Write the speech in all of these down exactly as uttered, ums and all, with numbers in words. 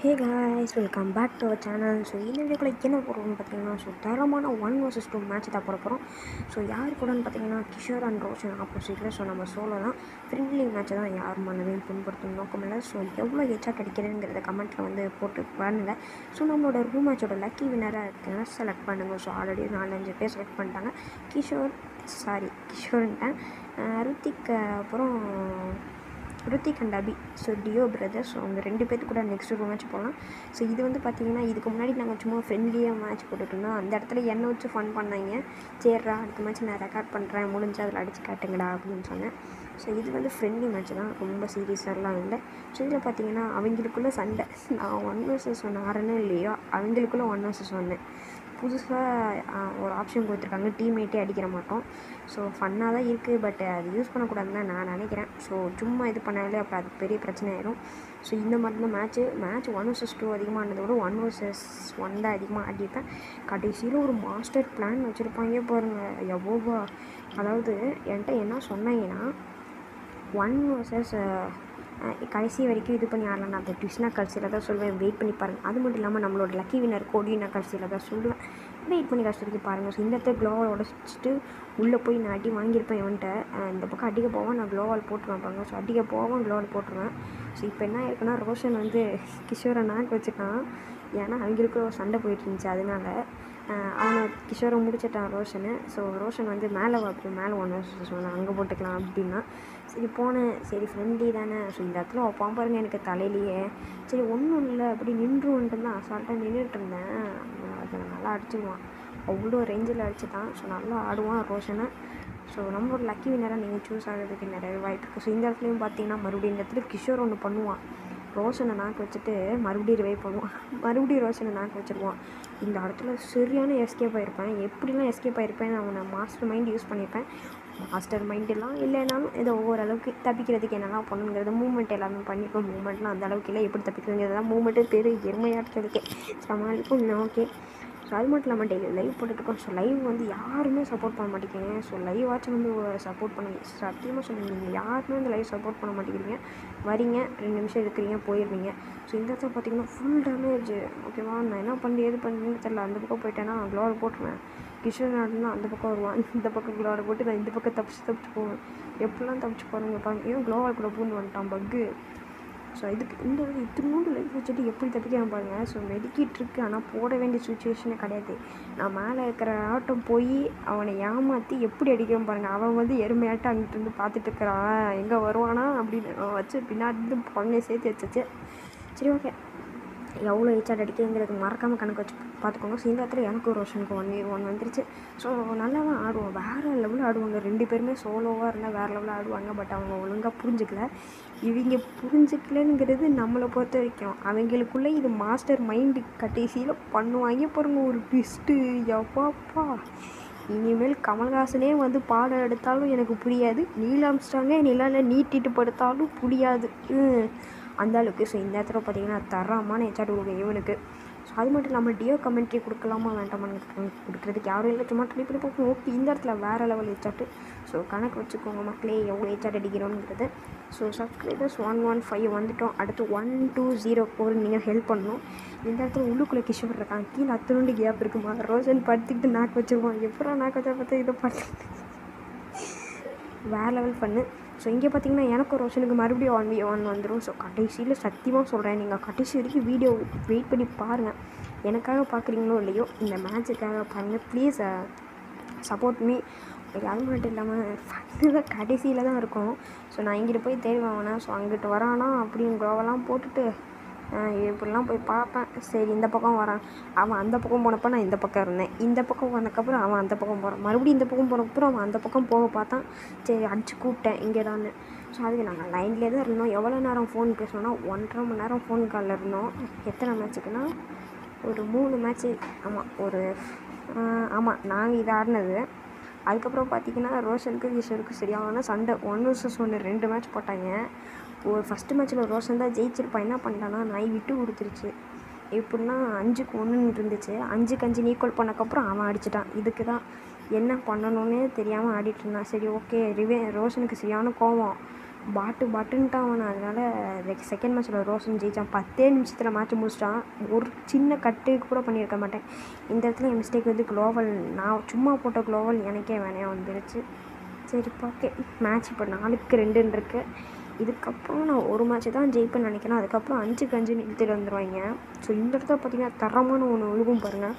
Hey guys, welcome back to our channel. So இந்த வீடியோக்குள்ள என்ன போடுறோம்னு பார்த்தீங்கன்னா, ஸோ தரமான ஒன் வர்சஸ் டூ மேட்ச் தான் போட போகிறோம். ஸோ யார் கூடன்னு பார்த்தீங்கன்னா, கிஷோர் அண்ட் ரோஷன் ஆப்போசிட்டில். ஸோ நம்ம சோலோ தான் ஃப்ரெண்ட்லி மேட்ச்சை தான் யார் மனதையும் புண்படுத்தும் நோக்கம் இல்லை. ஸோ எவ்வளோ ஹெச்சாட் அடிக்கிறதுங்கிறத கமெண்ட்டில் வந்து போட்டு பண்ணுங்கள். ஸோ நம்மளோட ரூம் மேட்சோட லக்கி வினராக இருக்குன்னா செலக்ட் பண்ணுங்கள். ஸோ ஆல்ரெடி நாலஞ்சு பேர் செலக்ட் பண்ணிட்டாங்க. கிஷோர் சாரி கிஷோர்ன்ட்டேன் ருத்திக், அப்புறம் Hrithik and Abhi. So duo brothers. So அவங்க ரெண்டு பேர்த்து கூட நெக்ஸ்ட் ரூம் மேட்ச் போகலாம். ஸோ இது வந்து பார்த்திங்கன்னா, இதுக்கு முன்னாடி நாங்கள் சும்மா ஃப்ரெண்ட்லியாக மேட்ச் போட்டுருந்தோம். அந்த இடத்துல என்ன வச்சு ஃபன் பண்ணாங்க. சரிடா அடுத்த மேட்ச் நான் ரெக்கார்ட் பண்ணுறேன், முடிஞ்சு அதில் அடித்து காட்டுங்கடா அப்படின்னு சொன்னேன். ஸோ இது வந்து ஃப்ரெண்ட்லி மேட்ச் தான், ரொம்ப சீரியஸாகலாம் இல்லை. ஸோ இதில் பார்த்திங்கன்னா அவங்களுக்குள்ளே சண்டை. நான் ஒன் வர்சஸ் ஒன்று ஆறேனோ இல்லையோ, அவங்களுக்குள்ளே ஒன் வர்சஸ் ஒன்று புதுசாக ஒரு ஆப்ஷன் கொடுத்துருக்காங்க, டீம்மேட்டே அடிக்கிற மாட்டோம். ஸோ ஃபன்னாக தான் இருக்குது, பட் அது யூஸ் பண்ணக்கூடாதுன்னு தான் நான் நினைக்கிறேன். ஸோ சும்மா இது பண்ணாலே அப்புறம் அது பெரிய பிரச்சனை ஆயிடும். ஸோ இந்த மாதிரி தான் match match one versus two அதிகமானதை விட ஒன் வர்சஸ் ஒன் தான் அதிகமாக ஆடிப்பேன். கடைசியில் ஒரு மாஸ்டர் பிளான் வச்சுருப்பாங்க பாருங்கள், எவ்வளோ. அதாவது என்கிட்ட என்ன சொன்னாங்கன்னா, ஒன் வர்சஸ் கடைசி வரைக்கும் இது பண்ணி ஆடலாம். நான் அந்த ட்விஸ்னா கடைசியில் தான் சொல்லுவேன், வெயிட் பண்ணி பாருங்கள். அது மட்டும் இல்லாமல் நம்மளோட லக்கி வினர் கோடியும் நான் கடைசியில் தான் சொல்லுவேன், வெயிட் பண்ணி கடைசி வரைக்கும் பாருங்கள். ஸோ இந்த இடத்துல க்ளோவால் உடச்சிட்டு உள்ளே போய் நான் அடி வாங்கியிருப்பேன் இவன்ட்ட. இந்த பக்கம் அடிக்க போவேன், நான் க்ளோவால் போட்டுருவேன் பாருங்க. ஸோ அடிக்க போவேன், க்ளோவால் போட்டுருவேன். ஸோ இப்போ என்ன இருக்குன்னா, ரோஷன் வந்து கிஷோரை நாக்கு வச்சுக்கான். ஏன்னா அவங்களுக்கு ஒரு சண்டை போயிட்டு இருந்துச்சு, அதனால அவனை கிஷோரை முடிச்சிட்டான் ரோஷனு. ஸோ ரோஷன் வந்து மேலே வைப்பேன், மேலே ஒன்று சொன்னேன் அங்கே போட்டுக்கலாம் அப்படின்னா. சரி போனேன், சரி ஃப்ரெண்ட்லி தானே. ஸோ இந்த இடத்துல வைப்பான் பாருங்க எனக்கு தலையிலேயே. சரி ஒன்றும் இல்லை அப்படி நின்றுன்ட்டு தான் அசால்ட்டாக நின்றுட்டு இருந்தேன். அதை நல்லா அடிச்சுடுவான், அவ்வளோ ரேஞ்சில் அடிச்சுட்டான். ஸோ நல்லா ஆடுவான் ரோஷனை. ஸோ நம்மளோட லக்கி வினராக நீங்கள் சூஸ் ஆகிறதுக்கு நிறைய வாய்ப்பு இருக்குது. ஸோ இந்த இடத்துலையும் பார்த்தீங்கன்னா மறுபடியும் இந்த இடத்துல கிஷோர் ஒன்று பண்ணுவான், ரோஷனை நாக்கு வச்சுட்டு மறுபடியும் ரிவைவ் பண்ணுவான், மறுபடியும் ரோஷனை நாக்கு வச்சுருவான். இந்த இடத்துல சரியான எஸ்கேப் ஆகிருப்பேன். எப்படிலாம் எஸ்கேப் ஆகிருப்பேன், அவனை மாஸ்டர் மைண்ட் யூஸ் பண்ணியிருப்பேன். மாஸ்டர் மைண்டெல்லாம் இல்லைனாலும் ஏதோ ஓரளவுக்கு தப்பிக்கிறதுக்கு என்னெல்லாம் பண்ணுங்கிறது மூமெண்ட் எல்லாமே பண்ணியிருப்பேன். மூமெண்ட்லாம் அந்த அளவுக்கு இல்லை, எப்படி தப்பிக்கிறதுங்கிறதெல்லாம் மூமெண்ட்டு பேர் எருமையாட்டுறதுக்கே சமாளிக்கும். ஓகே. ஸோ அது மட்டும் இல்லாமல் டெய்லி லைவ் போட்டுருக்கோம். ஸோ லைவ் வந்து யாருமே சப்போர்ட் பண்ண மாட்டேங்கிறீங்க. ஸோ லைவ் ஆச்சும் வந்து சப்போர்ட் பண்ணுங்க. சத்தியமாக சொல்லுங்கள், நீங்கள் யாருமே வந்து லைவ் சப்போர்ட் பண்ண மாட்டேங்கிறீங்க. வரீங்க, ரெண்டு நிமிஷம் இருக்கிறீங்க, போயிடுவீங்க. ஸோ இந்த இடத்துல பார்த்தீங்கன்னா ஃபுல் டேமேஜ். ஓகேவா, நான் என்ன பண்ணி எது பண்ணுறேன்னு தெரியல. அந்த பக்கம் போயிட்டேன்னா க்ளோவால் போட்டுருவேன். கிஷோர் நாடுனா அந்த பக்கம் வருவான், இந்த பக்கம் க்ளோவால் போட்டு நான் இந்த பக்கம் தப்பிச்சு தப்பிச்சு போவேன். எப்படிலாம் தப்பிச்சு போகிறேங்க பாருங்க. ஏன் க்ளோவால் கூட பூந்து வந்துட்டான் பக்கு. ஸோ இதுக்கு இந்த இத்தினோண்டு லைஃப் வச்சுட்டு எப்படி தப்பிக்கிறேன் பாருங்கள். ஸோ மெடிக்கிட் இருக்குது, ஆனால் போட வேண்டிய சுச்சுவேஷனே கிடையாது. நான் மேலே இருக்கிற ஆட்டம் போய் அவனை ஏமாற்றி எப்படி அடிக்கிறேன் பாருங்கள். அவன் வந்து எருமையாட்டம் அங்கிட்டு இருந்து பார்த்துட்டு இருக்கிறான், எங்கே வருவானா அப்படின்னு வச்சு பின்னாடி இருந்து பொண்ணை சேர்த்து வச்சிச்சு. சரி ஓகே, எவ்வளோ ஹெச்ஆர் அடிக்கிறதுங்கிறது மறக்காமல் கணக்கு வச்சு பார்த்துக்கோங்க. ஸோ இந்த இடத்துல எனக்கும் ரோஷனுக்கு ஒன் வீ ஒன் வந்துருச்சு. ஸோ நல்லா தான் ஆடுவோம், வேறு லெவலில் ஆடுவாங்க. ரெண்டு பேருமே சோலோவாக இருந்தால் வேறு லெவலில் ஆடுவாங்க. பட் அவங்க ஒழுங்காக புரிஞ்சிக்கல. இவங்க புரிஞ்சிக்கலங்கிறது நம்மளை பொறுத்த வரைக்கும், அவங்களுக்குள்ளே இது மாஸ்டர் மைண்டு கடைசியில் பண்ணுவாங்க பாருங்க ஒரு ட்விஸ்ட்டு. எப்பாப்பா, இனிமேல் கமல்ஹாசனே வந்து பாடம் எடுத்தாலும் எனக்கு புரியாது, நீல் ஆம்ஸ்ட்ராங்கே நிலாவில் நீட்டிட்டு படுத்தாலும் புரியாது அந்த அளவுக்கு. ஸோ இந்த இடத்துல பார்த்தீங்கன்னா தரமான ஹெச்ஆர் கொடுக்கும் இவனுக்கு. ஸோ அது மட்டும் இல்லாமல் டியோ கமெண்ட்ரி கொடுக்கலாமா வேண்டாமான்னு கொடுக்குறதுக்கு யாரும் இல்லை, சும்மா ட்ரை பண்ணி பார்ப்போம். ஓகே, இந்த இடத்துல வேறு லெவல் ஹெச்ஆர்ட்டு. ஸோ கணக்கு வச்சுக்கோங்க மக்களே, எவ்வளோ ஹெச்ஆர் அடிக்கிறோங்கிறது. So subscribers one one five வந்துட்டோம். அடுத்து ஒன் டூ ஜீரோ ஃபோர் நீங்கள் ஹெல்ப் பண்ணணும். இந்த இடத்துல உள்ளுக்குள்ளே கிஷோர் இருக்கான், கீழே அத்தனோண்டு கேப் இருக்குமா. ரோஷன் படுத்துக்கிட்டு நாக்கு வச்சுருவான். எப்படா நாக்கு வச்சா பார்த்தா இதை படுத்துக்கிட்டு வேறு லெவல் பண்ணு. ஸோ இங்கே பார்த்தீங்கன்னா எனக்கும் ரோஷனுக்கு மறுபடியும் ஒன் வி ஒன் வந்துடும். ஸோ கடைசியில் சத்தியமாக சொல்கிறேன், நீங்கள் கடைசி வரைக்கும் வீடியோ வெயிட் பண்ணி பாருங்கள். எனக்காக பார்க்குறீங்களோ இல்லையோ, இந்த மேட்சுக்காக பாருங்கள் ப்ளீஸ், சப்போர்ட் மீ. அது மட்டும் இல்லாமல் ஃபன்னு தான் கடைசியில் தான் இருக்கும். ஸோ நான் இங்கிட்டு போய் தேடுவேன் அவனை. ஸோ அங்கிட்டு வரானா அப்படின்னு க்ளோவெல்லாம் போட்டுட்டு இப்படிலாம் போய் பார்ப்பேன். சரி இந்த பக்கம் வரான், அவன் அந்த பக்கம் போனப்போ நான் இந்த பக்கம் இருந்தேன். இந்த பக்கம் வந்தக்கப்புறம் அவன் அந்த பக்கம் போகிறான், மறுபடியும் இந்த பக்கம் போனக்கப்புறம் அவன் அந்த பக்கம் போக பார்த்தான். சரி அடிச்சு கூப்பிட்டேன் இங்கேடான்னு. ஸோ அதுக்கு நாங்கள் லைன்லேயே தான் இருந்தோம். எவ்வளோ நேரம் ஃபோன் பேசணுன்னா ஒன்றரை மணி நேரம் ஃபோன் காலில் இருந்தோம். எத்தனை மேட்ச்சுக்குன்னா ஒரு மூணு மேட்ச்சு. ஆமாம் ஒரு ஆமாம் நாங்கள் இது ஆடினது. அதுக்கப்புறம் பார்த்திங்கன்னா ரோஷனுக்கு கிஷோருக்கு சரியான சண்டை. ஒன் வர்சஸ் ஒன்று ரெண்டு மேட்ச் போட்டாங்க. ஒரு ஃபஸ்ட்டு மேட்ச்சில் ரோஷன் தான் ஜெயிச்சிருப்பான். என்ன பண்ணிட்டான்னா நாய் விட்டு கொடுத்துருச்சு. எப்படின்னா அஞ்சுக்கு ஒன்றுன்னு இருந்துச்சு, அஞ்சுக்கு அஞ்சு ஈக்குவல் பண்ணக்கப்புறம் அவன் அடிச்சிட்டான். இதுக்கு தான் என்ன பண்ணணுன்னே தெரியாமல் ஆடிட்டு இருந்தான். சரி ஓகே, ரிவே ரோஷனுக்கு சரியான கோவம். பாட்டு பாட்டுன்ட்டான் அவன். அதனால் செகண்ட் மேட்ச்சில் ரோஷன் ஜெயித்தான். பத்தே நிமிஷத்தில் மேட்ச் முடிச்சிட்டான். ஒரு சின்ன கட்டு கூட பண்ணியிருக்க மாட்டேன். இந்த இடத்துல என் மிஸ்டேக் வந்து க்ளோவல், நான் சும்மா போட்ட க்ளோவல் எனக்கே வேணையாக வந்துருச்சு. சரி ஓகே, மேட்ச் இப்போ நாலுக்கு ரெண்டுன்னு இருக்குது. இதுக்கப்புறம் நான் ஒரு மேட்ச்சு தான் ஜெயிப்பேன்னு நினைக்கிறேன். அதுக்கப்புறம் அஞ்சுக்கு அஞ்சுன்னு இழுத்துட்டு வந்துடுவாங்க. ஸோ இந்த இடத்துல பார்த்திங்கன்னா தரமான ஒன்று ஒழுகும் பாருங்கள்.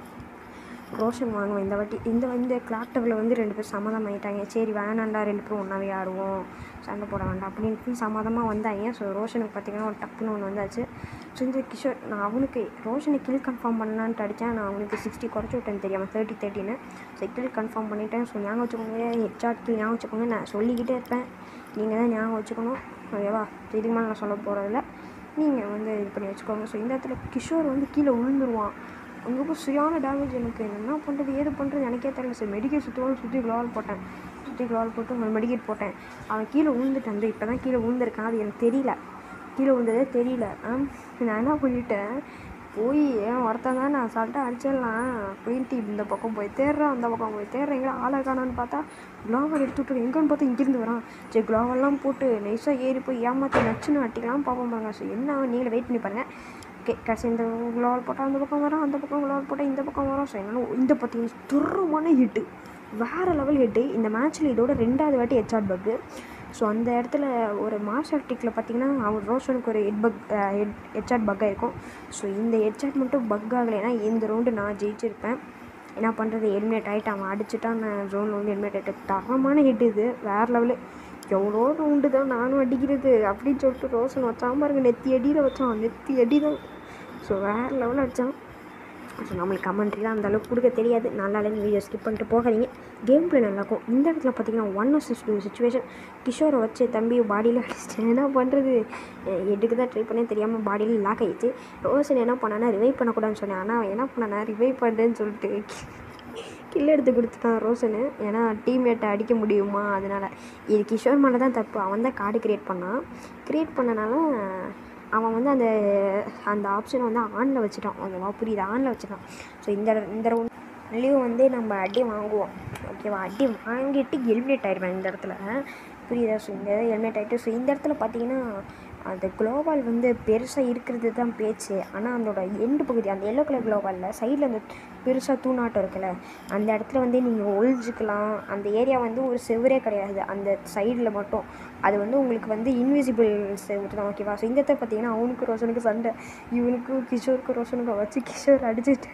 ரோஷன் வாங்குவேன் இந்த வாட்டி. இந்த இந்த கிளாக் டவரில் வந்து ரெண்டு பேர் சமாதானம் ஆகிட்டாங்க. சரி வேணாண்டா, ரெண்டு பேரும் ஒன்றாவே ஆடுவோம், சண்டை போட வேண்டாம் அப்படின்ட்டு சமாதமாக வந்தாங்க. ஸோ ரோஷனுக்கு பார்த்திங்கன்னா ஒரு டப்புன்னு ஒன்று வந்தாச்சு. ஸோ இந்த கிஷோர், நான் அவனுக்கு ரோஷனை கில் கன்ஃபார்ம் பண்ணலான்ட்டு அடித்தேன். நான் அவனுக்கு சிக்ஸ்டி குறைச்சி விட்டேன்னு தெரியாமல் தேர்ட்டி தேர்ட்டின்னு ஸோ கில் கன்ஃபார்ம் பண்ணிவிட்டேன். ஸோ ஞாபகம் வச்சுக்கோங்க, ஹெட்ஷாட் கில் ஞாபகம் வச்சுக்கோங்க. நான் சொல்லிக்கிட்டே இருப்பேன், நீங்கள் தான் ஞாபகம் வச்சுக்கணும். ஓகேவா? இதுக்கு மேலே நான் சொல்ல போகிறதில்ல, நீங்கள் வந்து இது பண்ணி வச்சுக்கோங்க. ஸோ இந்த இடத்துல கிஷோர் வந்து கீழே விழுந்துருவான். அங்கே போய் சரியான டேமேஜ். எனக்கு என்ன பண்ணுறது ஏது பண்ணுறது எனக்கே தெரியல. சார் மெடிக்கேட் சுற்றுவாலும் சுற்றி க்ளோவால் போட்டேன், சுற்றி க்ளோவால் போட்டு அவன் மெடிக்கேட் போட்டேன். அவன் கீழே விழுந்துட்டான். வந்து இப்போ தான் கீழே விழுந்திருக்கான். அது எனக்கு தெரியல, கீழே விழுந்ததே தெரியல. நான் என்ன பண்ணிவிட்டேன், போய் ஏன் ஒருத்தன் தான் நான் சால்ட்டாக அடிச்சிடலாம் அப்படின்ட்டு இந்த பக்கம் போய் தேடுறேன், அந்த பக்கம் போய் தேடுறேன். எங்கே ஆளை காணான்னு பார்த்தா க்ளோவல் எடுத்து விட்டு எங்கேன்னு பார்த்தா இங்கேருந்து வரான். சரி க்ளோவெல்லாம் போட்டு நைஸாக ஏறி போய் ஏமாற்றி நச்சுன்னு அட்டிக்கலாம் பார்ப்போம் பாருங்க. ஸோ என்ன நீங்களே வெயிட் பண்ணி பாருங்கள். ஓகே, கடைசி இந்த க்ளோவல் போட்டால் அந்த பக்கம் வரும், அந்த பக்கம் க்ளோவல் போட்டால் இந்த பக்கம் வரும். ஸோ என்னால் இந்த பார்த்தீங்கன்னா துரமான ஹிட்டு, வேறு லெவல் ஹிட்டு. இந்த மேட்ச்சில் இதோட ரெண்டாவது வாட்டி ஹெட்ஷாட் பக்கு. ஸோ அந்த இடத்துல ஒரு மார்ஷல் டிக்கில் பார்த்திங்கன்னா அவன் ரோஷனுக்கு ஒரு ஹெட் பக் ஹெட் ஹெட்ஷாட் பக்காக இருக்கும். ஸோ இந்த ஹெட்ஷாட் மட்டும் பக் ஆகலைன்னா இந்த ரவுண்டு நான் ஜெயிச்சிருப்பேன். என்ன பண்ணுறது, எலிமினேட் ஆகிட்டு அவன் அடிச்சுட்டான். நான் ஜோனில் வந்து எலிமினேட் ஆகிட்டு தரமான ஹிட் இது, வேறு லெவலு. எவ்வளோ ரவுண்டு தான் நானும் அடிக்கிறது அப்படின்னு சொல்லிட்டு ரோஷன் வச்சான் பாருங்க, நெத்தி அடியில் வச்சான், நெத்தி அடி தான். ஸோ வேறு லெவலில் அடித்தான். ஸோ நம்மளுக்கு கமெண்ட்ரிலாம் அந்தளவுக்கு கொடுக்க தெரியாது, நல்லா இல்லைன்னு வீடியோ ஸ்கிப் பண்ணிட்டு போகாதீங்க. கேம் பிளே நல்லாயிருக்கும். இந்த இடத்துல பார்த்திங்கன்னா ஒன் வர்சஸ் டூ சுச்சுவேஷன். கிஷோரை வச்சு தம்பி பாடியில் அடிச்சிட்டேன். என்ன பண்ணுறது, எடுக்கு தான் ட்ரை பண்ணே தெரியாமல் பாடியில் லாக் ஆகிடுச்சு. ரோஷன் என்ன பண்ணானா ரிவைவ் பண்ணக்கூடாதுன்னு சொன்னேன். ஆனால் என்ன பண்ணானா ரிவைவ் பண்ணுறேன்னு சொல்லிட்டு கில் எடுத்து கொடுத்துட்டான் ரோஷனு. ஏன்னா டீம்மேட்டை அடிக்க முடியுமா, அதனால். இது கிஷோர் மேலே தான் தப்பு. அவன் தான் கார்டு க்ரியேட் பண்ணான். க்ரியேட் பண்ணனால அவன் வந்து அந்த அந்த ஆப்ஷனை வந்து ஆனில் வச்சுட்டான். ஓகேவா, புரியுது, ஆனில் வச்சுட்டான். ஸோ இந்த இந்த ரவுண்ட்லேயும் வந்து நம்ம அடி வாங்குவோம். ஓகேவா, அடி வாங்கிட்டு எலிமினேட் ஆகிடுவேன் இந்த இடத்துல, புரியுதா? ஸோ இந்த எலிமினேட் ஆகிட்டு ஸோ இந்த இடத்துல பார்த்தீங்கன்னா அந்த குளோவால் வந்து பெருசாக இருக்கிறது தான் பேச்சு. ஆனால் அதோட எண்டு பகுதி, அந்த எல்லோ கலர் குளோவாலில் சைடில் அந்த பெருசாக தூணாட்டம் இருக்குல்ல, அந்த இடத்துல வந்து நீங்கள் ஒழிஞ்சிக்கலாம். அந்த ஏரியா வந்து ஒரு செவரே கிடையாது, அந்த சைடில் மட்டும். அது வந்து உங்களுக்கு வந்து இன்விசிபிள் செவரு தான். ஓகேவா? ஸோ இந்த இடத்துல பார்த்தீங்கன்னா அவனுக்கு ரோஷனுக்கு சண்டை, இவனுக்கும் கிஷோருக்கு ரோஷனுக்கு வச்சு கிஷோர் அடிச்சுட்டு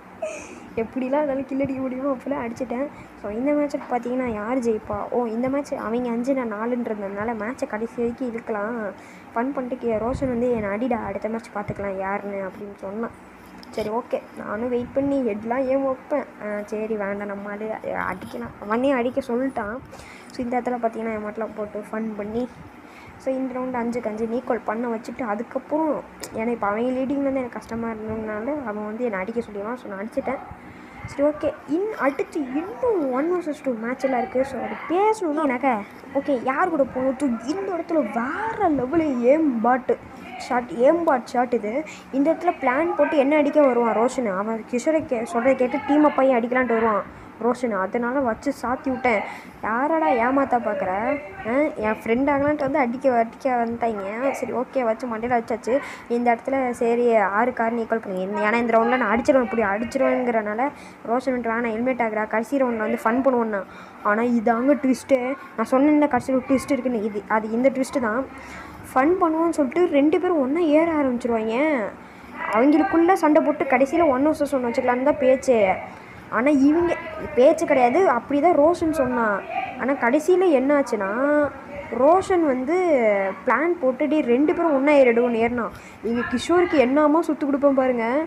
எப்படிலாம் என்னால் கில்லடிக்க முடியுமோ அப்போலாம் அடிச்சிட்டேன். ஸோ இந்த மேட்ச்சுக்கு பார்த்தீங்கன்னா யார் ஜெயிப்பா? ஓ இந்த மேட்ச் அவங்க அஞ்சு நான் நாலுன்றதுனால மேட்ச்சை கடைசி வரைக்கும் இருக்கலாம் ஃபன் பண்ணிட்டு ரோஷன் வந்து என்னை அடிடா, அடுத்த மேட்ச் பார்த்துக்கலாம் யாருன்னு அப்படின்னு சொன்னான். சரி ஓகே, நானும் வெயிட் பண்ணி ஹெட்லாம் ஏன் வைப்பேன். சரி வேண்டாம், நம்மளால அடிக்கலாம், அவனே அடிக்க சொல்லிட்டான். ஸோ இந்த இடத்துல பார்த்தீங்கன்னா என் மாட்டெலாம் போட்டு ஃபன் பண்ணி ஸோ இந்த ரவுண்டு அஞ்சுக்கு அஞ்சு நீக்கோல் பண்ண வச்சுட்டு அதுக்கப்புறம் ஏன்னா இப்போ அவங்க லீடிங்கில் வந்து எனக்கு கஷ்டமாக இருந்ததுனால அவன் வந்து என்னை அடிக்க சொல்லிடுவான். ஸோ நான் அடிச்சிட்டேன். சரி ஓகே, இன் அடுத்து இன்னும் ஒன் வர்சஸ் டூ மேட்ச் எல்லாம் இருக்குது. ஸோ அது பேசணுன்னா எனக்கு ஓகே யார் கூட போகணும். இந்த இடத்துல வேறு லெவலு ஏம் பாட்டு ஷாட், ஏம் பாட் ஷாட் இது. இந்த இடத்துல பிளான் போட்டு என்ன அடிக்க வருவான் ரோஷன். அவன் கிஷோரை கே சொல்கிறத கேட்டு டீமை பையன் அடிக்கலான்ட்டு வருவான் ரோஷன். அதனால் வச்சு சாத்தி விட்டேன். யாரடா ஏமாத்தா பார்க்குற, என் ஃப்ரெண்ட் ஆகலான்ட்டு வந்து அடிக்க அடிக்க வந்துட்டாங்க. சரி ஓகே, வச்சு மண்டையில் வச்சாச்சு. இந்த இடத்துல சரி ஆறு கார் ஈக்குவல் பண்ணி, ஏன்னா இந்த ரவுண்டில் நான் அடிச்சிடுவேன், இப்படி அடிச்சிடுவேங்கிறனால ரோஷன் வந்துட்டு வேணாம் ஹெல்மெட் ஆகிறா, கடைசி ரவுண்டில் வந்து ஃபன் பண்ணுவோன்னா. ஆனால் இது அங்கே ட்விஸ்ட்டு, நான் சொன்னேன் கடைசியில் ஒரு ட்விஸ்ட் இருக்குன்னு, இது அது இந்த ட்விஸ்ட்டு தான். ஃபன் பண்ணுவோன்னு சொல்லிட்டு ரெண்டு பேரும் ஒன்றா ஏற ஆரம்பிச்சிருவாங்க. அவங்களுக்குள்ளே சண்டை போட்டு கடைசியில் ஒன் வர்சஸ் ஒன்று வச்சுக்கலான்னு தான் பேச்சு. ஆனால் இவங்க பேச்சு கிடையாது, அப்படி தான் ரோஷன் சொன்னான். ஆனால் கடைசியில் என்ன ஆச்சுன்னா ரோஷன் வந்து பிளான் போட்டுட்டு ரெண்டு பேரும் ஒன்றா ஏறிடுவோன்னு ஏறினான். இங்கே கிஷோருக்கு என்னாமல் சுற்று கொடுப்பேன் பாருங்கள்,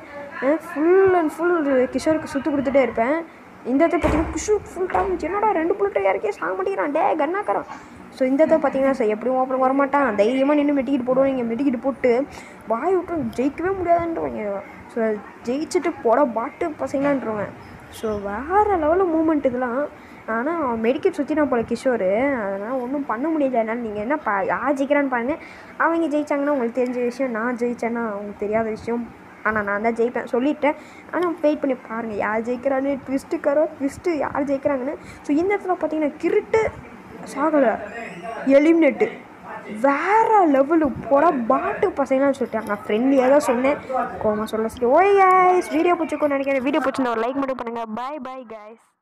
ஃபுல் அண்ட் ஃபுல் கிஷோருக்கு சுற்று கொடுத்துட்டே இருப்பேன். இந்த இடத்துல பார்த்தீங்கன்னா கிஷோர் ஃபுல் டைம் என்னடா ரெண்டு புல்லட்டு இறக்கி சாக மாட்டேங்கிறான், டே கண்ணாக்கறான். ஸோ இந்த இடத்துல பார்த்தீங்கன்னா சார் எப்படியும் அப்புறம் வரமாட்டான், தைரியமாக நின்று மெட்டிக்கிட்டு போடுவோம். இங்கே மெட்டிக்கிட்டு போட்டு வாய் விட்டு ஜெயிக்கவே முடியாதுன்றவங்க. ஸோ ஜெயிச்சுட்டு போட பாட்டு பசங்களான்றவன். ஸோ வேறு லெவலில் மூமெண்ட் இதெல்லாம். ஆனால் மெடிக்கல் சுற்றி நான் போல கிஷோர், அதனால் ஒன்றும் பண்ண முடியல. அதனால் நீங்கள் என்ன பா யார் ஜெயிக்கிறான்னு பாருங்கள். அவங்க ஜெயித்தாங்கன்னா உங்களுக்கு தெரிஞ்ச விஷயம், நான் ஜெயித்தேன்னா அவங்களுக்கு தெரியாத விஷயம். ஆனால் நான் தான் ஜெயிப்பேன் சொல்லிட்டேன். ஆனால் வெயிட் பண்ணி பாருங்கள் யார் ஜெயிக்கிறான்னு. ட்விஸ்ட்டுக்காரோ ட்விஸ்ட்டு யார் ஜெயிக்கிறாங்கன்னு. ஸோ இந்த இடத்துல பார்த்தீங்கன்னா கிருட்டு சாகலை, எலிமினேட்டு வேறு லெவலு போட பாட்டு பசங்களாம் சொல்லிட்டாங்க. ஃப்ரெண்ட்லியாக தான் சொன்னேன், கோமா சொல்ல சரி. ஓய் கைஸ், வீடியோ பிடிச்சிக்கோன்னு நினைக்கிறேன். வீடியோ பிடிச்சிருந்தா ஒரு லைக் மட்டும் பண்ணுங்கள். Bye bye guys.